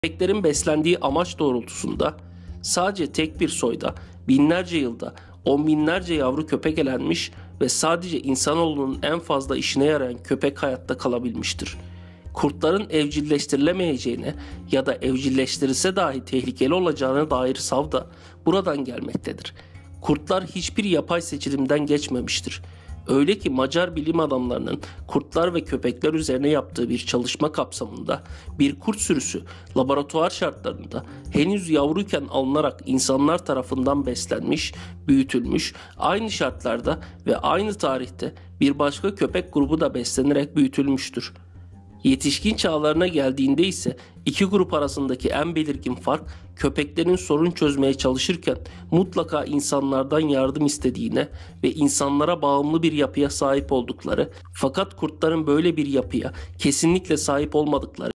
Köpeklerin beslendiği amaç doğrultusunda sadece tek bir soyda binlerce yılda on binlerce yavru köpek elenmiş ve sadece insanoğlunun en fazla işine yarayan köpek hayatta kalabilmiştir. Kurtların evcilleştirilemeyeceğine ya da evcilleştirilse dahi tehlikeli olacağına dair sav da buradan gelmektedir. Kurtlar hiçbir yapay seçilimden geçmemiştir. Öyle ki Macar bilim adamlarının kurtlar ve köpekler üzerine yaptığı bir çalışma kapsamında bir kurt sürüsü laboratuvar şartlarında henüz yavruyken alınarak insanlar tarafından beslenmiş, büyütülmüş, aynı şartlarda ve aynı tarihte bir başka köpek grubu da beslenerek büyütülmüştür. Yetişkin çağlarına geldiğinde ise iki grup arasındaki en belirgin fark köpeklerin sorun çözmeye çalışırken mutlaka insanlardan yardım istediğine ve insanlara bağımlı bir yapıya sahip oldukları, fakat kurtların böyle bir yapıya kesinlikle sahip olmadıkları